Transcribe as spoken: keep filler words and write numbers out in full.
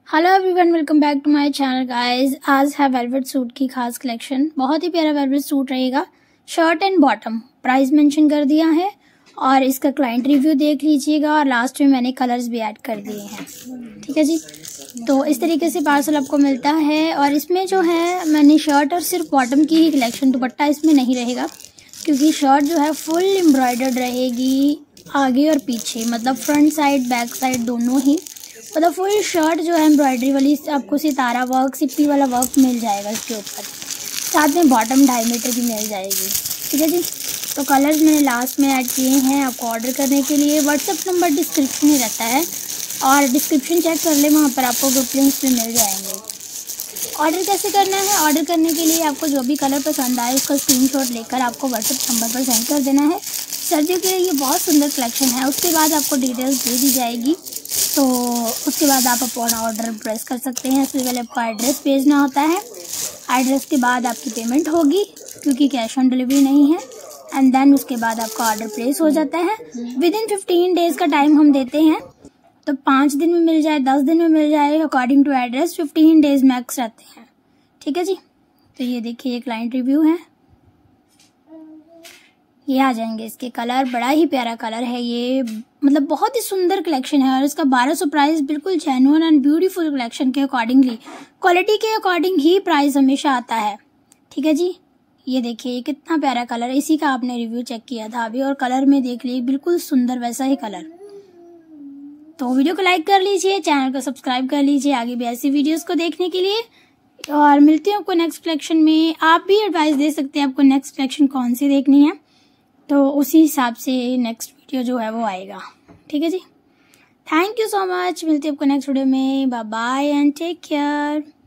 Hello everyone, welcome back to my channel guys. आज है velvet suit की खास कलेक्शन। बहुत ही प्यारा वेलवेट सूट रहेगा, shirt and bottom. Price mention कर दिया है और इसका क्लाइंट रिव्यू देख लीजिएगा और लास्ट में मैंने कलर्स भी ऐड कर दिए हैं। ठीक है जी, तो इस तरीके से पार्सल आपको मिलता है। और इसमें जो है मैंने शर्ट और सिर्फ बॉटम की ही कलेक्शन, दुपट्टा इसमें नहीं रहेगा क्योंकि शर्ट जो है फुल एम्ब्रॉयडर्ड रहेगी आगे और पीछे, मतलब फ्रंट साइड बैक साइड दोनों ही। मतलब फुल शर्ट जो है एम्ब्रॉयडरी वाली, आपको सितारा वर्क सिप्पी वाला वर्क मिल जाएगा इसके ऊपर। साथ में बॉटम ढाई मीटर की मिल जाएगी। ठीक है जी, तो कलर्स मैंने लास्ट में ऐड किए हैं आपको ऑर्डर करने के लिए। व्हाट्सएप नंबर डिस्क्रिप्शन में रहता है और डिस्क्रिप्शन चेक कर ले, वहाँ पर आपको ग्रुप लिंक्स भी मिल जाएंगे। ऑर्डर कैसे करना है? ऑर्डर करने के लिए आपको जो भी कलर पसंद आए उसका स्क्रीनशॉट लेकर आपको व्हाट्सएप नंबर पर सेंड कर देना है। सर्दियों के लिए ये बहुत सुंदर कलेक्शन है। उसके बाद आपको डिटेल्स दे दी जाएगी, तो उसके बाद आप अपना ऑर्डर प्रेस कर सकते हैं। इससे पहले आपको एड्रेस भेजना होता है, एड्रेस के बाद आपकी पेमेंट होगी क्योंकि कैश ऑन डिलीवरी नहीं है। एंड देन उसके बाद आपका ऑर्डर प्लेस हो जाता है। विद इन फिफ्टीन डेज़ का टाइम हम देते हैं, तो पाँच दिन में मिल जाए, दस दिन में मिल जाए, according to address fifteen days max रहते हैं। ठीक है जी, तो ये देखिए ये क्लाइंट रिव्यू है। ये आ जाएंगे इसके कलर, बड़ा ही प्यारा कलर है ये, मतलब बहुत ही सुंदर कलेक्शन है। और इसका बारह सौ प्राइस बिल्कुल जेन्युइन एंड ब्यूटीफुल कलेक्शन के अकॉर्डिंगली, क्वालिटी के अकॉर्डिंग ही प्राइस हमेशा आता है। ठीक है जी, ये देखिए ये कितना प्यारा कलर है। इसी का आपने रिव्यू चेक किया था अभी और कलर में देख लीजिए बिल्कुल सुंदर वैसा ही कलर। तो वीडियो को लाइक कर लीजिए, चैनल को सब्सक्राइब कर लीजिए आगे भी ऐसी वीडियोस को देखने के लिए। और मिलते हैं आपको नेक्स्ट कलेक्शन में। आप भी एडवाइस दे सकते हैं आपको नेक्स्ट कलेक्शन कौन सी देखनी है, तो उसी हिसाब से नेक्स्ट वीडियो जो है वो आएगा। ठीक है जी, थैंक यू सो मच। मिलते हैं आपको नेक्स्ट वीडियो में। Bye bye and take care.